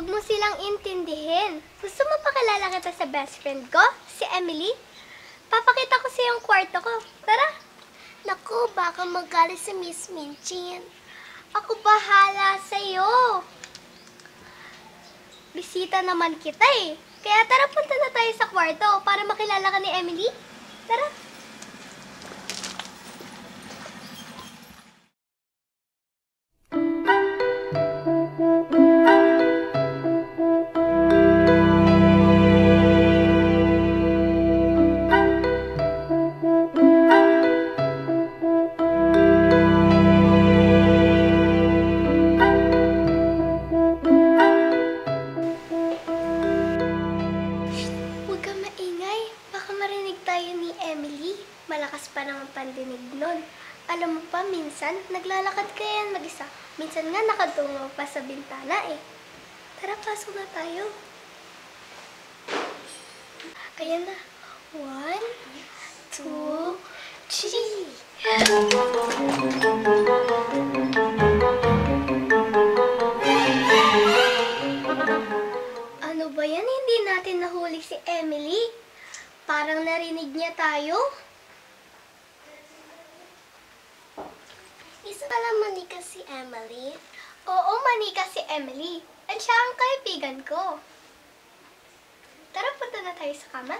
Huwag mo silang intindihin. Gusto mo pakilala kita sa best friend ko, si Emily? Papakita ko sa yung kwarto ko. Tara! Naku, baka magalit si Miss Minchin. Ako bahala sa'yo. Bisita naman kita eh. Kaya tara, punta na tayo sa kwarto para makilala ka ni Emily. Tara! Malakas pa naman pandinig nun. Alam mo pa, minsan, naglalakad ka yan mag-isa. Minsan nga nakatungo pa sa bintana eh. Tara, pasok na tayo. Ayan na. 1, 2, 3. Ano ba yan? Hindi natin nahuli si Emily. Parang narinig niya tayo. Isa pala manika si Emily. Oo, manika si Emily. At siya ang kaibigan ko. Tara, punta na tayo sa kama.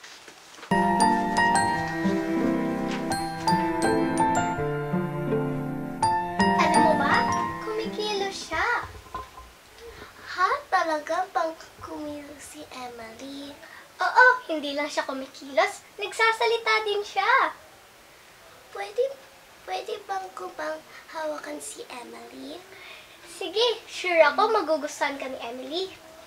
Alam mo ba? Kumikilos siya. Ha? Talaga bang kumilos si Emily? Oo, hindi lang siya kumikilos. Nagsasalita din siya. Pwede bang hawakan si Emily? Sige, sure ako magugustuhan ka ni Emily.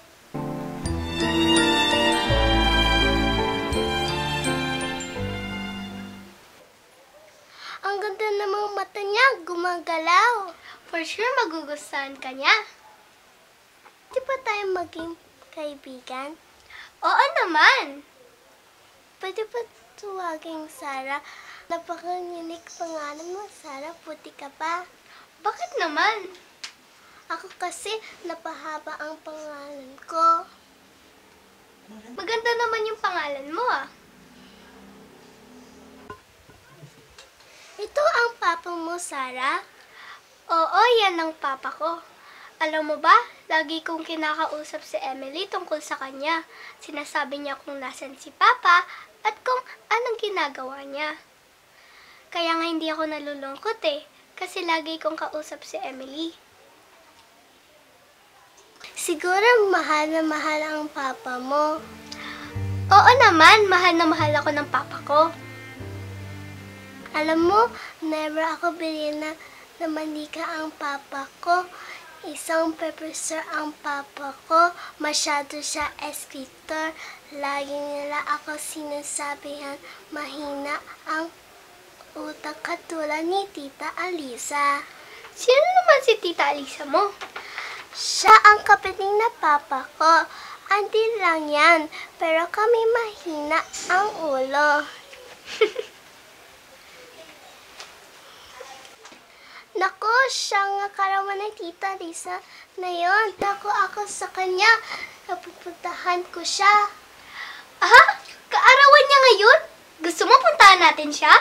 Ang ganda ng mga mata niya, gumagalaw. For sure magugustuhan ka niya. Di ba tayo maging kaibigan? Oo naman. Pwede ba tuwaging Sarah? Napakanginig pangalan mo, Sarah. Puti ka pa. Bakit naman? Ako kasi napahaba ang pangalan ko. Maganda naman yung pangalan mo ah. Ito ang papa mo, Sarah? Oo, yan ang papa ko. Alam mo ba, lagi kong kinakausap si Emily tungkol sa kanya. Sinasabi niya kung nasan si Papa at kung anong ginagawa niya. Kaya nga hindi ako nalulungkot eh, kasi lagi kong kausap si Emily. Siguro mahal na mahal ang papa mo. Oo naman, mahal na mahal ako ng papa ko. Alam mo, never ako bilhin na manika ang papa ko. Isang professor ang papa ko. Masyado siya escritor. Lagi nila ako sinasabihan mahina ang utak katulad ni Tita Alisa. Sino naman si Tita Alisa mo? Siya ang kapiting na papa ko. Andi lang yan, pero kami mahina ang ulo. Naku, siya nga karawan ng Tita Lisa na yon. Naku, ako sa kanya. Napupuntahan ko siya. Aha? Kaarawan niya ngayon? Gusto mo puntahan natin siya?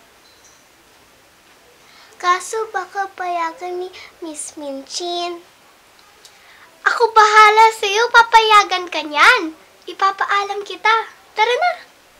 Kaso baka payagan ni Miss Minchin. Ako bahala sa'yo, papayagan ka niyan. Ipapaalam kita. Tara na.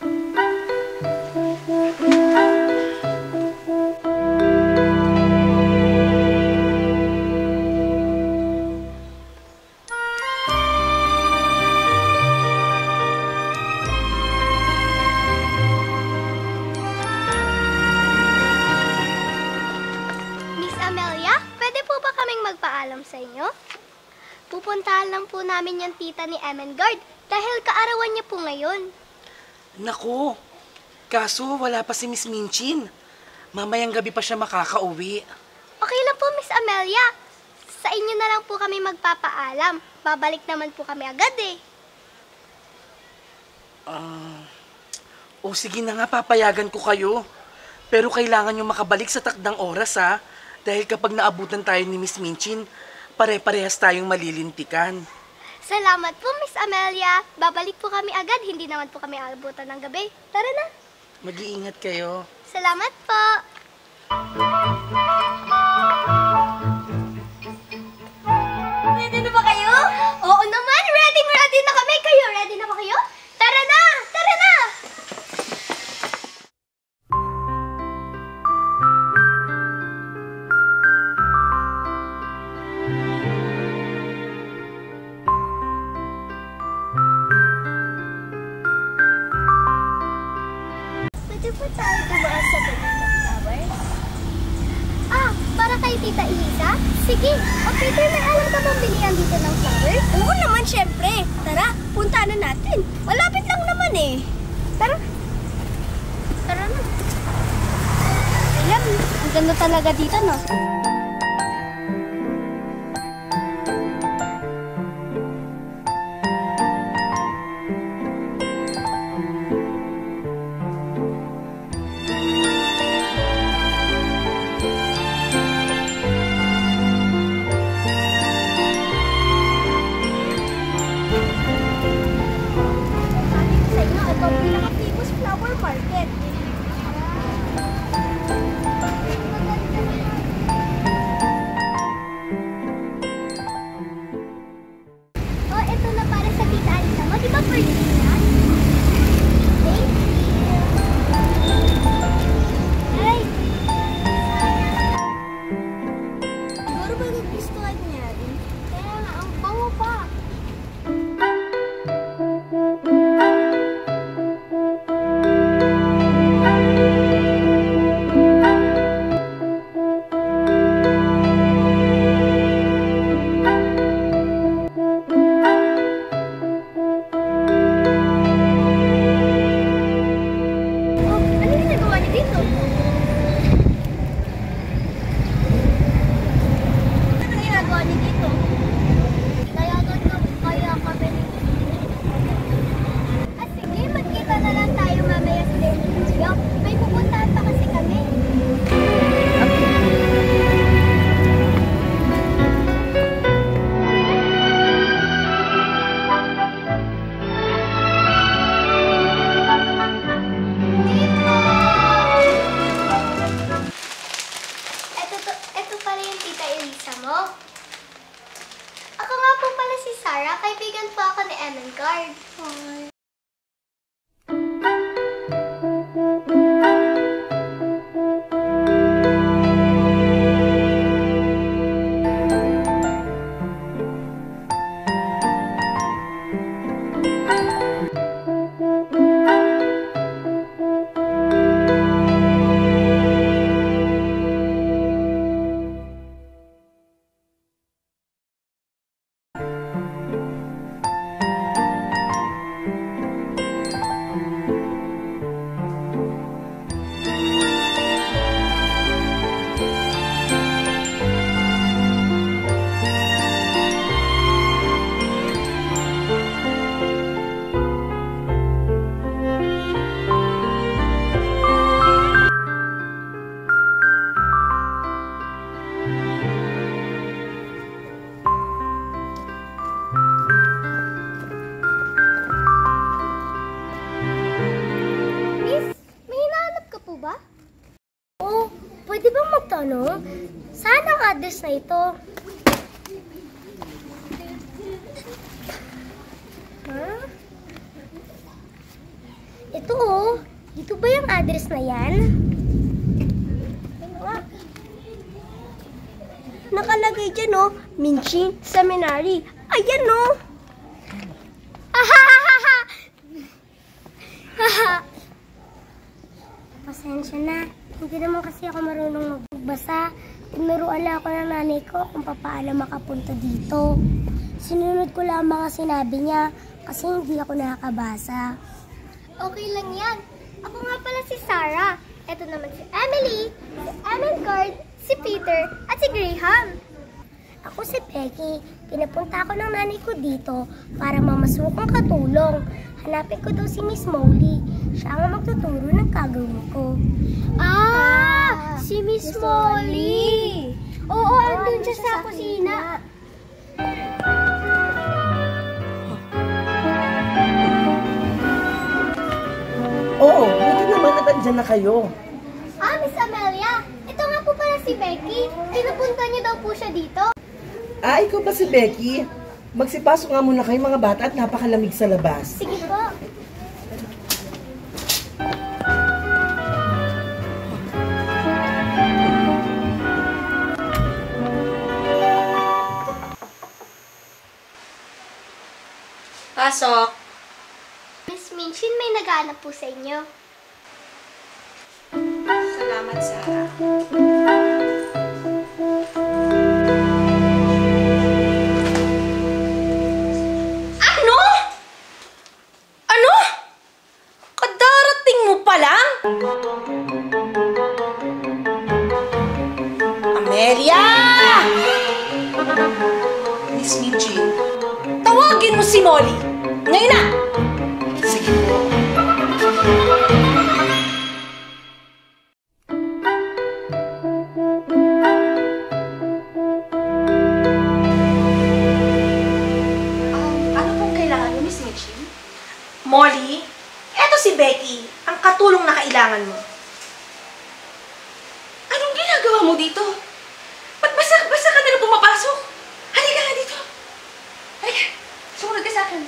Magpaalam sa inyo? Pupuntahan lang po namin yung tita ni Emengard dahil kaarawan niya po ngayon. Naku, kaso wala pa si Miss Minchin. Mamayang gabi pa siya makakauwi. Okay lang po, Miss Amelia. Sa inyo na lang po kami magpapaalam. Babalik naman po kami agad eh. O sige na nga, papayagan ko kayo. Pero kailangan nyo makabalik sa takdang oras ha. Dahil kapag naabutan tayo ni Miss Minchin, pare-parehas tayong malilintikan. Salamat po, Miss Amelia. Babalik po kami agad. Hindi naman po kami aabutan ng gabi. Tara na. Mag-iingat kayo. Salamat po. Ready na ba kayo? Oo naman. Ready na kami. Kayo, ready na ba kayo? Tara na! Tara na! Pwede po tayo dumaan sa Benito Flowers? Para kay Tita Elisa? Sige. O Peter, may alam ka bang bilihan dito ng flowers? Oo naman, syempre. Tara, punta na natin. Malapit lang naman eh. Tara. Tara na. Ayan, ang ganda talaga dito, no? Kaibigan po ako ni Emengard. Pwede bang magtanong? Saan ang address na ito? Huh? Ito oh. Dito ba yung address na yan? Nakalagay dyan oh. Minching Seminary. Ayan oh. Pasensya na. Hindi naman kasi ako marunong magbasa. Tinuruan lang ako ng nanay ko kung paano makapunta dito. Sinunod ko lang mga sinabi niya kasi hindi ako nakakabasa. Okay lang yan. Ako nga pala si Sarah. Ito naman si Emily, si Emengard, si Peter, at si Graham. Ako si Becky. Pinapunta ako ng nanay ko dito para mamasukang katulong. Hanapin ko daw si Miss Molly. Siya ang magtuturo ng gagawin ko. Si Miss Molly. Oo, andun siya sa kusina. nandyan na kayo. Ah, Miss Amelia, ito nga po pala si Becky. Pinupunta niyo daw po siya dito. Ah, ikaw ba si Becky? Magsipasok nga muna kayo mga bata at napakalamig sa labas. Sige po. Pasok. Miss Minchin, may nag-aanap po sa inyo. Salamat, Sarah. Ano? Ano? Kadarating mo pa lang? Amelia! Miss Minchin. Tawagin mo si Molly. Ngayon na! Sige po. Ano pong kailangan mo, Miss Mitchie? Molly, eto si Becky, ang katulong na kailangan mo. Anong ginagawa mo dito? Ba't basa ka na lang pumapasok? Halika nga dito. Halika, sumunod ka sa akin.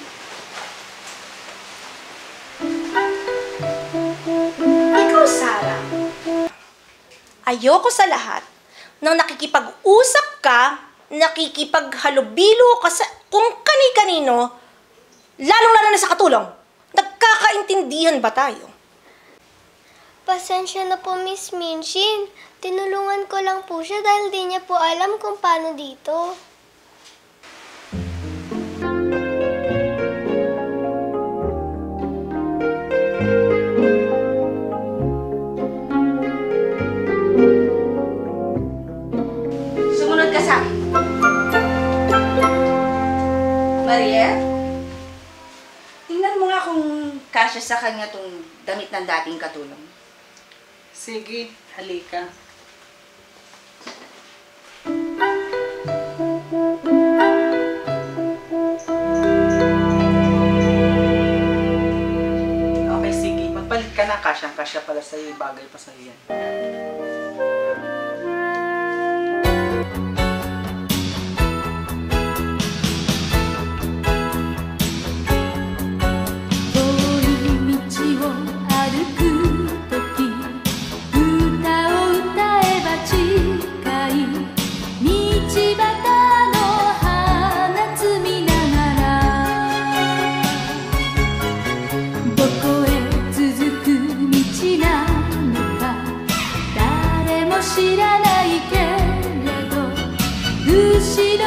Ikaw, Sarah, ayoko sa lahat nang nakikipag-usap ka, nakikipaghalubilo ka sa kung kani-kanino, lalong-lalo na sa katulong. Nagkakaintindihan ba tayo? Pasensya na po, Miss Minchin. Tinulungan ko lang po siya dahil di niya po alam kung paano dito. Sumunod ka sa akin. Maria, tingnan mo nga kung kasya sa kanya tong damit ng dating katulong. Sige, halika. Okay, sige. Magpalit ka na. Kasyang-kasya pala sa'yo. Bagay pa sa'yo yan. 知らないけれど不思議